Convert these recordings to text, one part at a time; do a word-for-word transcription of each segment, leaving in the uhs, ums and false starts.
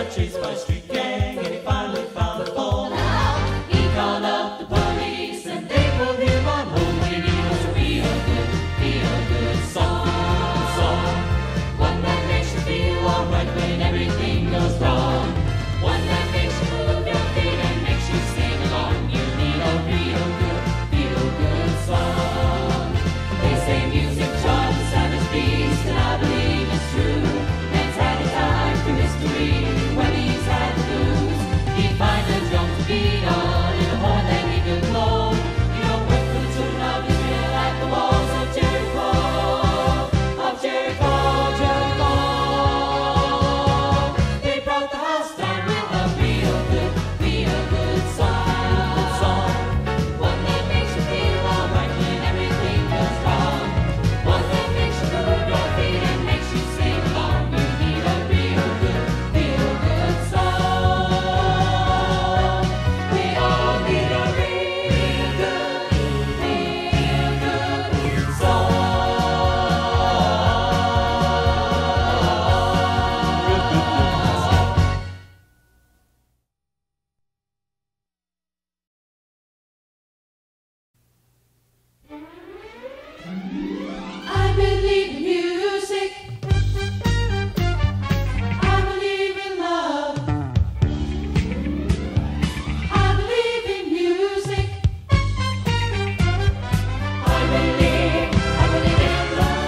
got chased by a street gang and he finally found a home. He called up the police and they pulled him on home. And he was a real good, real good song, song. One that makes you feel alright when everything goes wrong. One that makes you move your feet and makes you sing along. You need a real good, real good song. They say music charms the savage beast, and I believe it's true. Man's had a time for history when he's had the blues. He finds a drum to beat on and a horn that he could blow. You don't work for the tune of his will at the walls of Jericho, of Jericho, Jericho. They brought the house down with a real good, real good song, good song. One that makes you feel alright when everything goes wrong. One that makes you move your feet and makes you sing along. You need a real good, real good song. We all need a real good, real good song. I believe in music. I believe in love. I believe in music. I believe, I believe in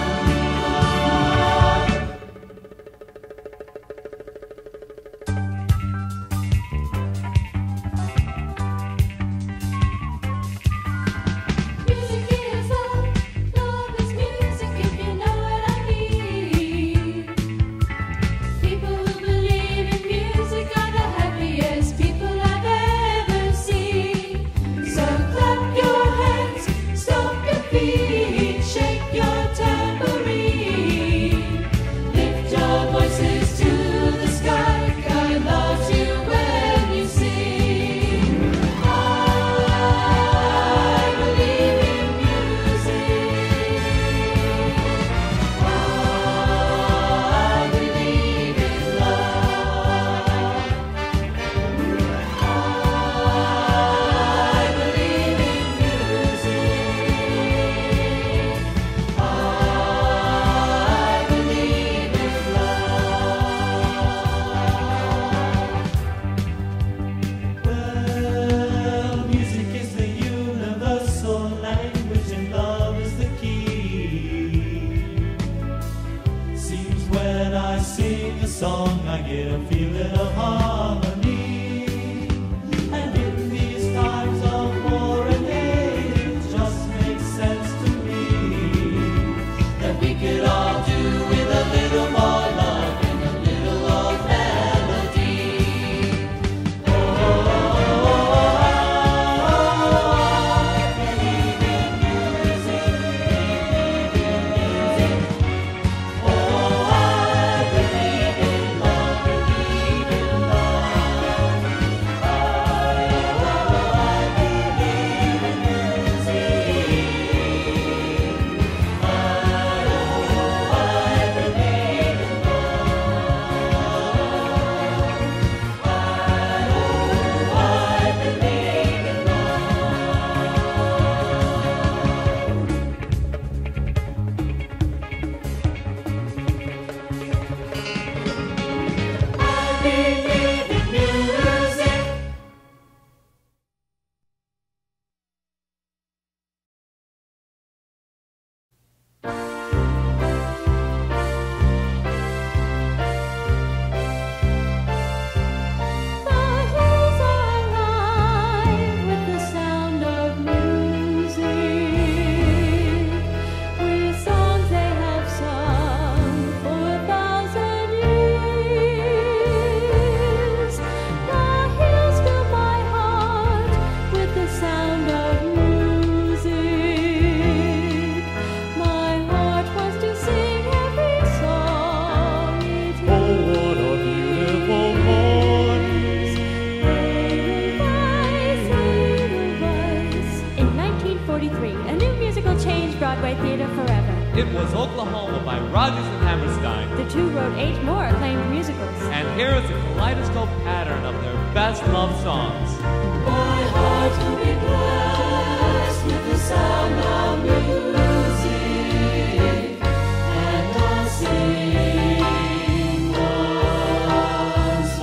Music is love, love is music, if you know what I mean. People who believe in music are the happiest people I've ever seen. So clap your hands, stomp your feet, shake your tambourine. Lift your voices to the sky, God loves you when you sing. I believe in music. I believe in love. I believe in music. I believe in love. Well, music is the universal language and love is the key. Seems when I sing a song I get a feeling of harmony. And in these times of war and hate it just makes sense to me that we could all do with a little more love and a little of melody. Oh, I believe in music, believe in music. Oh, I believe in love, believe in love. I, oh, I believe in music. I, oh, I believe in love. I, oh, I believe in love. I believe in music. The hills are alive with the sound of music, with songs they have sung for a thousand years. The hills fill my heart with the sound of music. My heart wants to sing every song it Oh, what a beautiful morning. In nineteen forty-three, a new musical changed Broadway theater forever. It was Oklahoma by Rodgers and Hammerstein. The two wrote eight more acclaimed musicals. And here is a kaleidoscope pattern of their best love songs. My heart will be blessed with the sound of music, and I'll sing once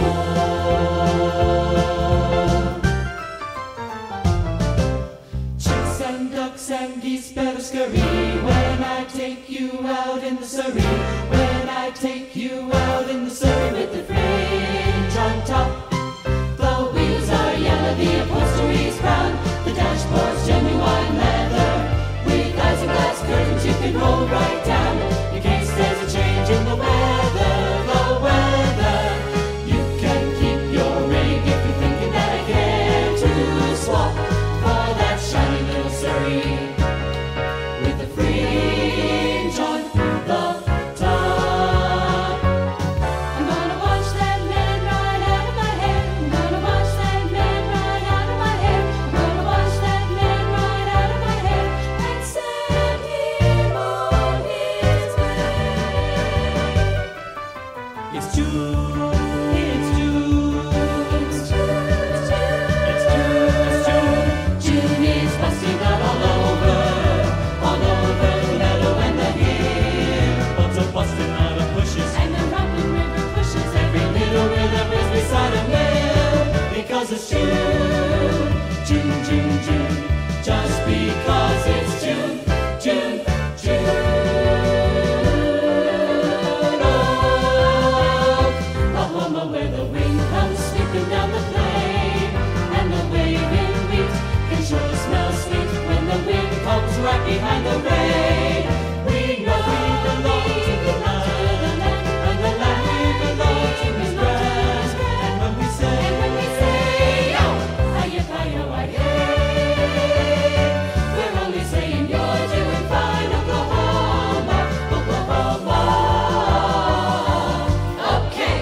more. Chicks and ducks and geese better scurry when I take you out in the Surrey. When I take you out in the Surrey with the fringe on top. The wheels are yellow, the upholstery's brown, the dashboard's genuine leather. With isinglass curtains you can roll right down, in case there's a change in the weather. The weather. You can keep your rig if you're thinking that I care to swap for that shiny little Surrey with the fringe on the top. I'm gonna watch that man ride out of my hair. I'm gonna watch that man ride out of my hair. I'm gonna watch that man ride out of my hair and send him on his way. It's June, it's June, it's June, it's June, it's June, it's June. June is busting out all over, all over the meadow and the hill. Buds are busting out of bushes. And the Rockland River pushes every little river is beside a mill. Because it's June, June, June, June. Just because it's June, June, June. Oh, Oklahoma where the wind comes sweeping down the plain, and the waving wheat can sure smell sweet when the wind comes right behind the rain. We know we belong to the land, and the land we belong to is grand. And when we say, And when we say, yo, hiya, hiya, hiya, we're only saying you're doing fine, Oklahoma, Oklahoma. Okay.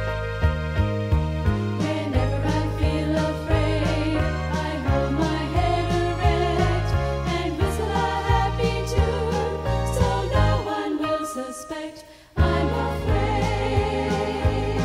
Whenever I feel afraid, I hold my head erect and whistle a happy tune, so no one will suspect I'm afraid.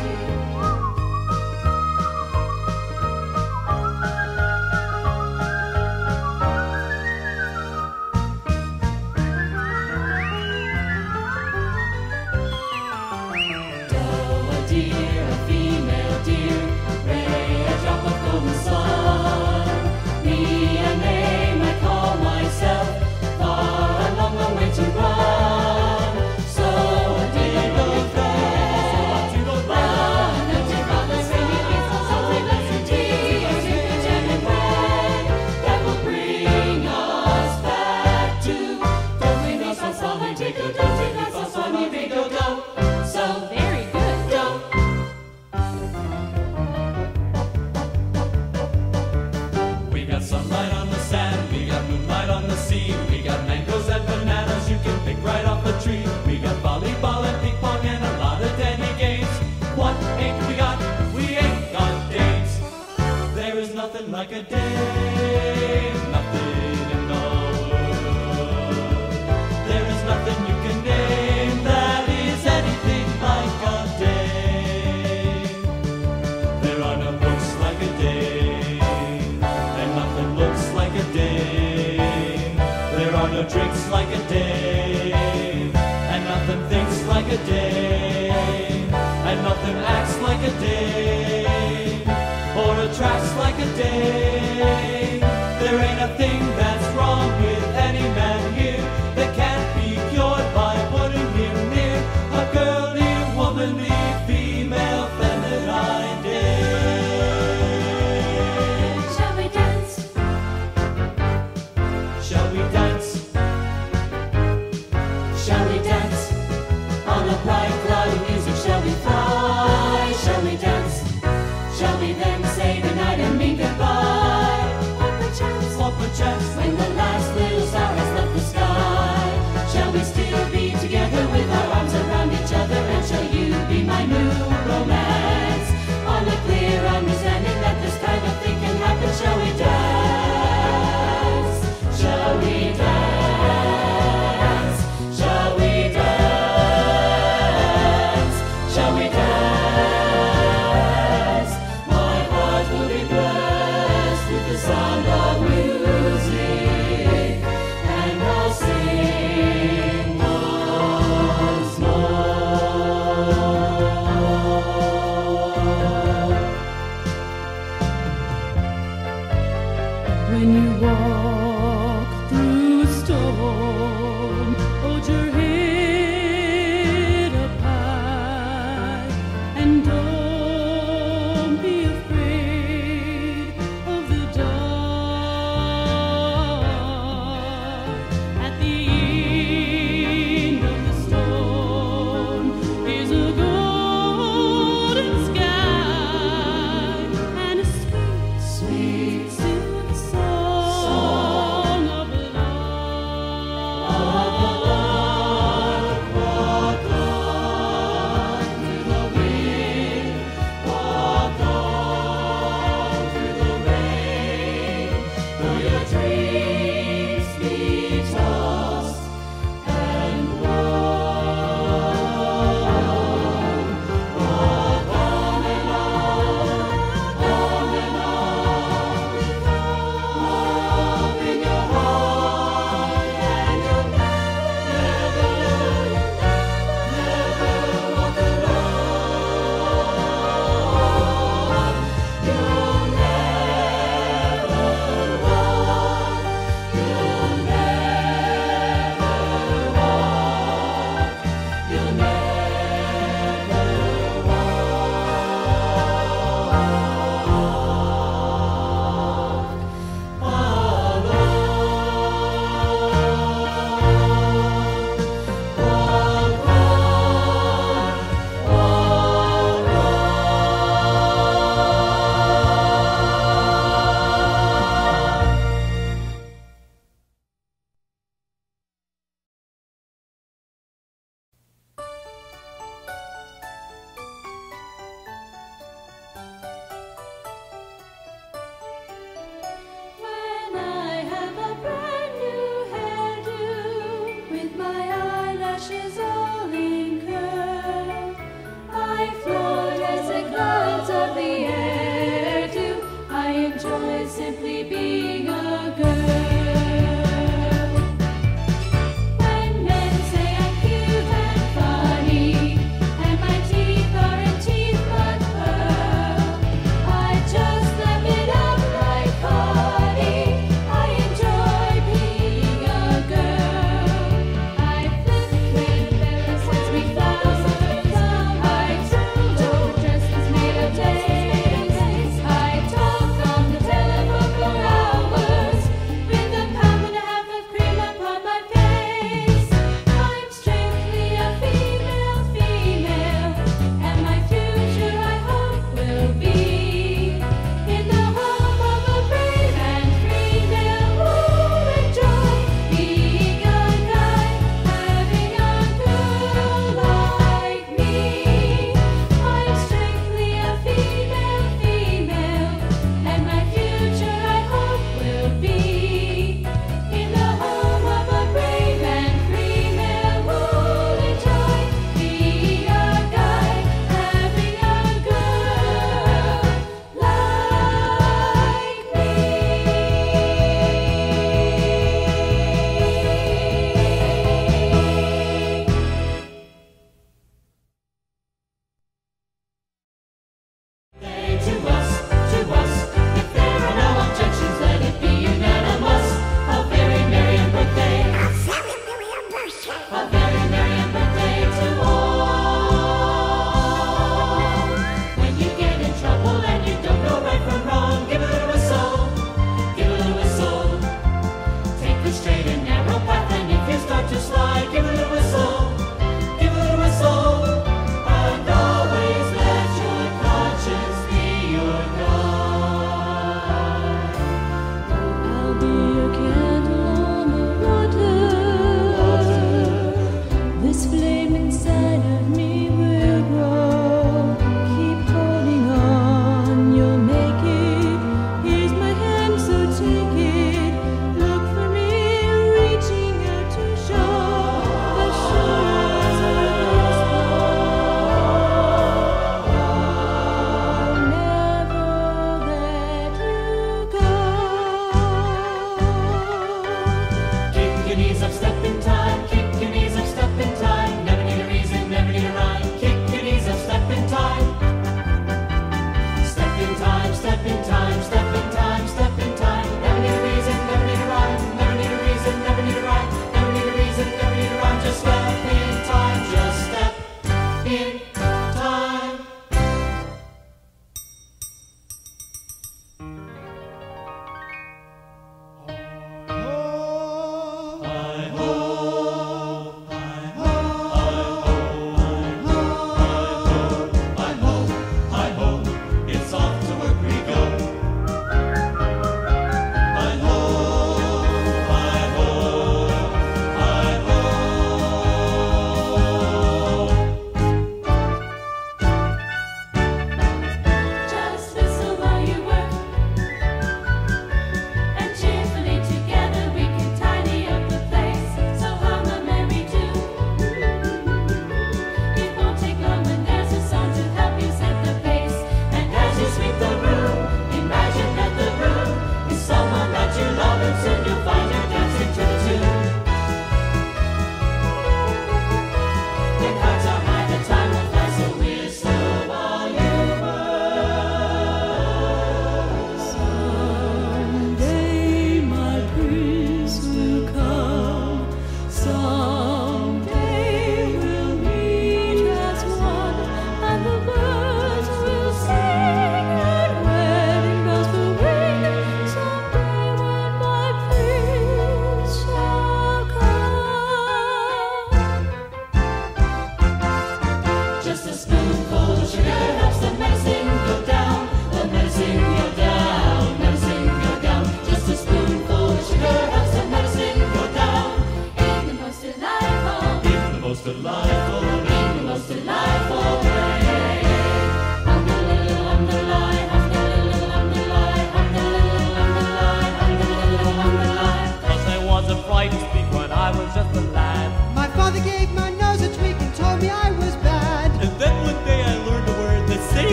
Doe, a deer, a female deer, ray, a drop of golden sun. Me, a name I call myself, far and long, long way to run. So a deer goes there, to go run, and take all the singing beats, so we let's indeed, a tinker, jamming bread that will bring us back to do, re, mi, fa, sol, la, ti, do, do, re, mi, fa, sol, mi, re, do, do. So very good. Do. we got sunlight on the sand, we got moonlight on the sea, we got mangoes and bananas you can pick right off a tree. We got volleyball and ping pong and a lot of dandy games. What ain't we got? We ain't got days. There is nothing like a day, nothing in the world. There is nothing you can name that is anything like a day. There are no books like a day, and nothing looks like a day. There are no drinks like a day, and nothing thinks like a day, and nothing acts like a day, or attracts like a day. There ain't a thing that's wrong with any man here that can't be cured by putting him near a girly, womanly, female, feminine day. Shall we dance? Shall we dance? Shall we dance? On a bright cloud of music, shall we fly? Shall we dance? Shall we then say goodnight and mean goodbye?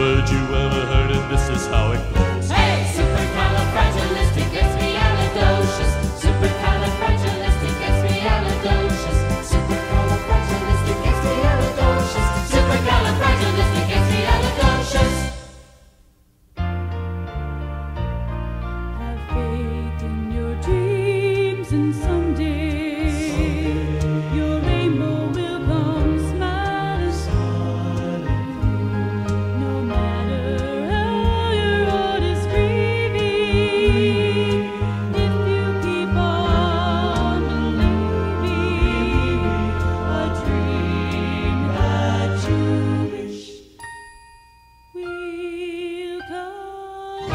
Haven't you ever heard it? This is how it goes. Hey, supercalifragilisticexpialidocious. Supercalifragilisticexpialidocious. Supercalifragilisticexpialidocious. Supercalifragilisticexpialidocious. Have faith in your dreams, and someday your rainbow will come smiling. No matter how your heart is grieving, if you keep on believing, a dream that you wish will come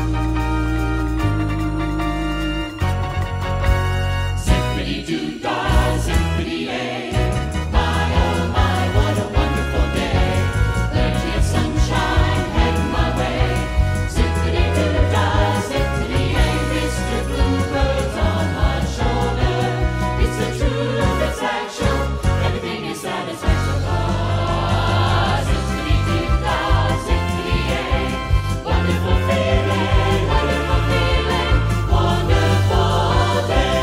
true. Zippity-doo-dah, zippity-yay. My, oh my, what a wonderful day. Plenty of sunshine heading my way. Zippity-doo-dah, zippity-yay. Mister Bluebird's on my shoulder. It's the truth, it's actual. Everything is satisfaction. Ah, zippity-doo-dah, zippity-yay. Wonderful feeling, wonderful feeling, wonderful day.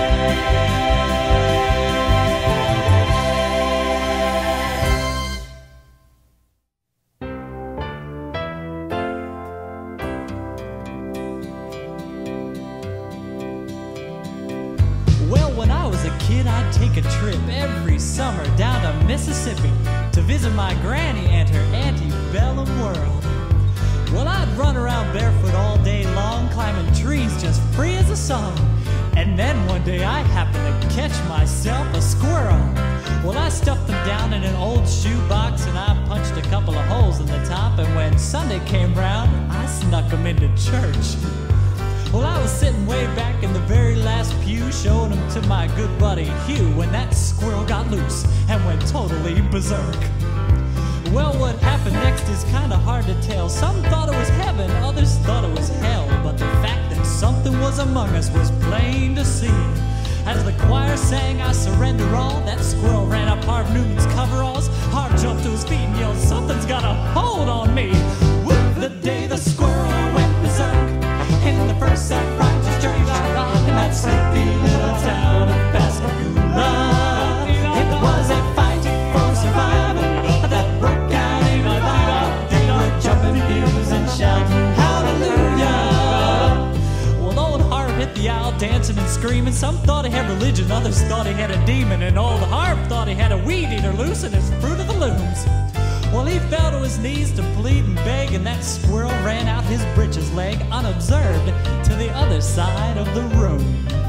Well, when I was a kid, I'd take a trip every summer down to Mississippi to visit my granny and her antebellum world. Well, I'd run around barefoot all day long, climbing trees just free as a song. And then one day I happened to catch myself a squirrel. Well, I stuffed them down in an old shoebox and I punched a couple of holes in the top. And when Sunday came round, I snuck them into church. Well, I was sitting way back in the very last pew, showing them to my good buddy Hugh, when that squirrel got loose and went totally berserk. Well, what happened next is kinda hard to tell. Some thought it was heaven, others thought it was hell. But the fact that something was among us was plain to see. As the choir sang, I surrender all, that squirrel ran up Harv Newman's coveralls. Harv jumped to his feet and yelled, something's got a hold on me. Whoop, the day the squirrel went berserk in the first self-righteous church in that sleepy little town of Pascagoula. It was a fight for survival that broke out in my life. They were jumping pews and shouting hallelujah. Well, old Harv hit the aisle dancing and screaming. Some thought he had religion, others thought he had a demon. And old Harv thought he had a weed eater loose in his Fruit of the Looms. Well, he fell to his knees to plead and beg, and that squirrel ran out his breeches leg unobserved to the other side of the room.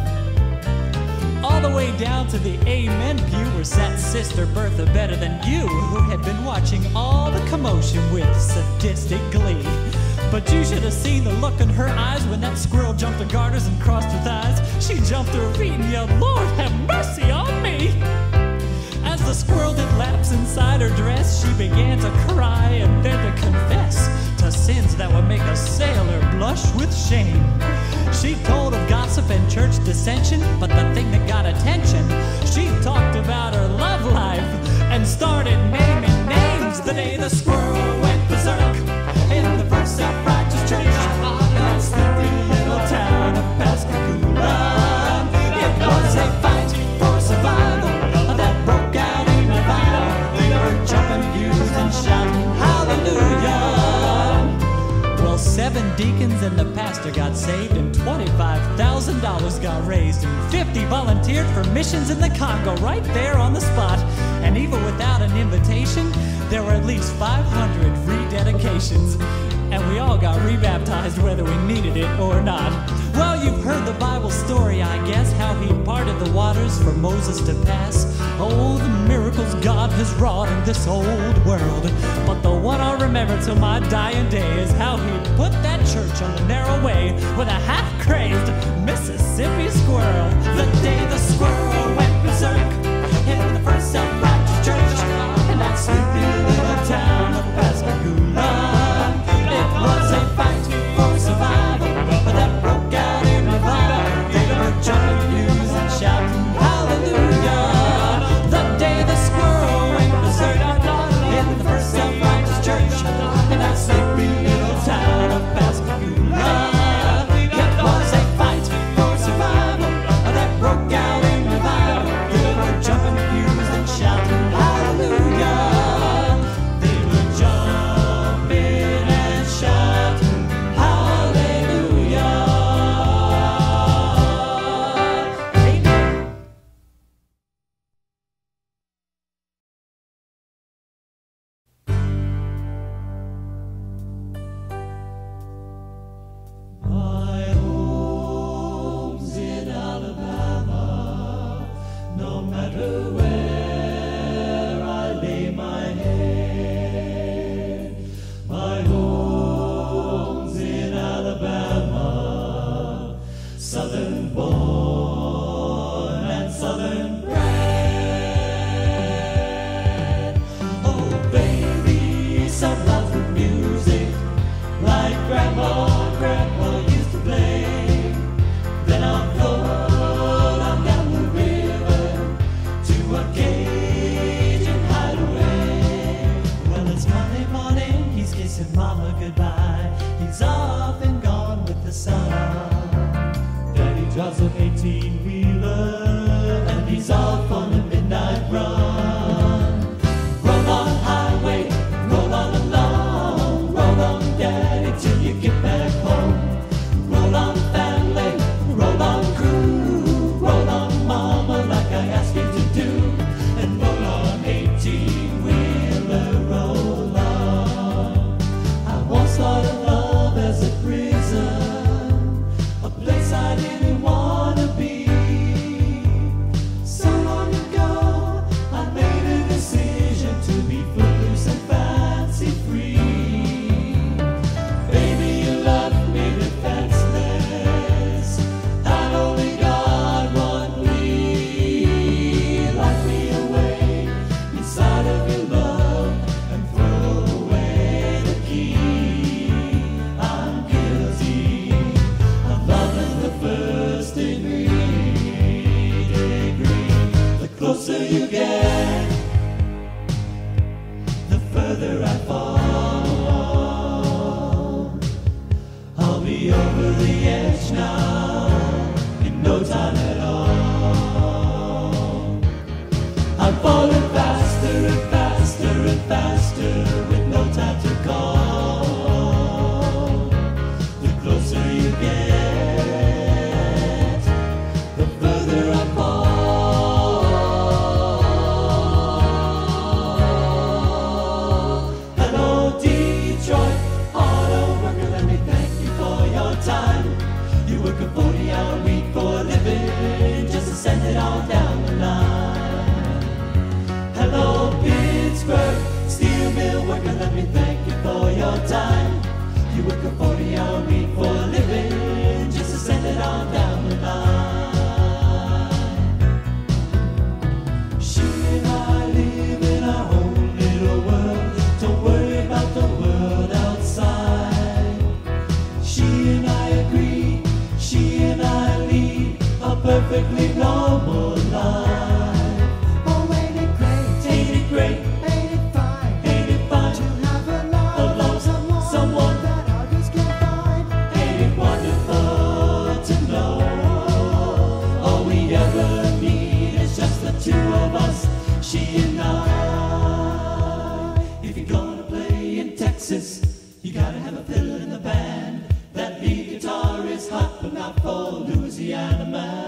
All the way down to the amen pew where sat Sister Bertha Better Than You, who had been watching all the commotion with sadistic glee. But you should have seen the look in her eyes when that squirrel jumped the garters and crossed her thighs. She jumped to her feet and yelled, Lord, have mercy on me! As the squirrel did laps inside her dress, she began to cry and then to confess to sins that would make a sailor blush with shame. She told of gossip and church dissension, but the thing that got attention, she talked about her love life and started naming names. The day the squirrel went berserk in the first self-righteous church in that sleepy little town of Pascagoula. It was a fight for survival that broke out in revival. They were jumping pews and shouting hallelujah. Well, seven deacons and the pastor got saved, and twenty-five thousand dollars got raised, and fifty volunteered for missions in the Congo right there on the spot. And even without an invitation, there were at least five hundred rededications. And we all got rebaptized whether we needed it or not. Well, you've heard the Bible story, I guess, how he parted the waters for Moses to pass. Oh, the miracles God has wrought in this old world. But the one I'll remember till my dying day is how he put that church on the narrow way with a half-crazed Mississippi squirrel. The day the squirrel went berserk in the first self-righteous church in that sleepy little town of Pascagoula. It was a fight for survival that broke out in revival. They were jumping pews and shouting hallelujah. The day the squirrel went berserk in the first self-righteous church in that kissing mama goodbye. He's off and gone with the sun. Daddy drives an eighteen-wheeler and he's off on a midnight run. Roll on highway, roll on along, roll on daddy till you get back home. Roll on family, roll on crew, roll on mama like I asked you to do, and roll on eighteen-wheeler, roll on. I once thought of love as a prison, a place I didn't want to be. So long ago, I made a decision to be footloose and fancy free. Baby, you love me defenseless, and only God would please lock me away inside of your love and throw away the key. I'm guilty of loving the first degree, degree. The closer you get, the further I fall. I'll be over the edge now in no time at all. I'm falling faster and faster and faster with no time to call. The closer you get, the further I fall. Hello, Detroit auto worker, let me thank you for your time. You work a forty-hour week for a living just to send it all down the line. Hello, Pittsburgh steel mill worker, let me thank you for your time. You work a forty-hour week for a living just to send it all down the line. She and I live in our own little world. Don't worry about the world outside. She and I agree, she and I lead a perfectly normal life. Oh, ain't it great? Ain't it great? Ain't it fine? Ain't it fine? To have a love, A love, someone, someone. that others can't find. Ain't it wonderful to know all we ever need is just the two of us, she and I. If you're gonna play in Texas, you gotta have a fiddle in the band. That lead guitar is hot, but not for Louisiana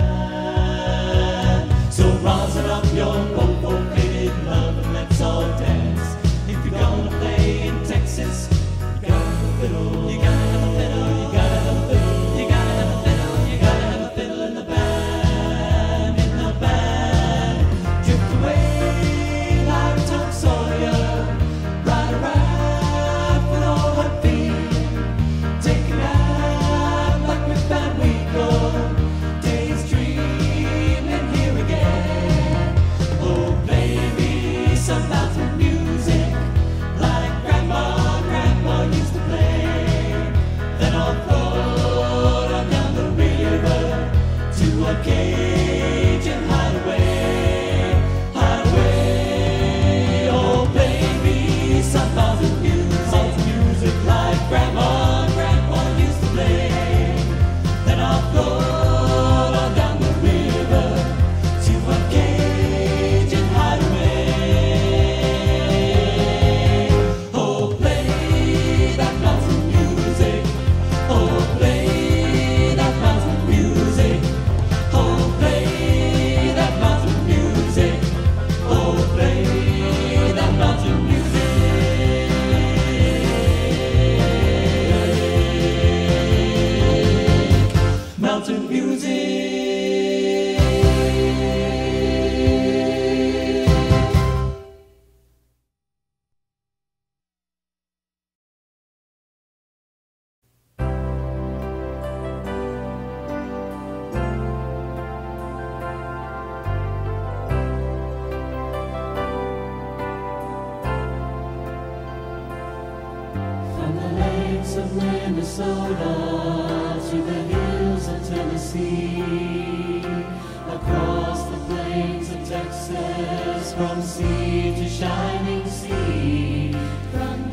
man. So rouse it up your gold-plated love and let's all dance. If you're gonna play in Texas, you gotta have a fiddle. You gotta have a fiddle. You gotta have a fiddle. You gotta have a fiddle. You gotta have a fiddle in the band, in the band. Drift away like Tom Sawyer. Ride a raft with all her feet. Take a nap like Rip Van Winkle. Days dreaming here again. Oh, play me some mountain music like Grandma, Grandma used to play. Then I'll float on down the river to a cage and hide away, hide away. Oh, play me some mountain music, music like Grandma, Grandma used to play. Then I'll float on down the river to a cage and hide away. Oh, play that mountain music. Oh, play that mountain music. Oh, play that mountain music. Oh, play that mountain music. Mountain music. From the lakes of Minnesota to the hills of Tennessee, across the plains of Texas, from sea to shining sea, from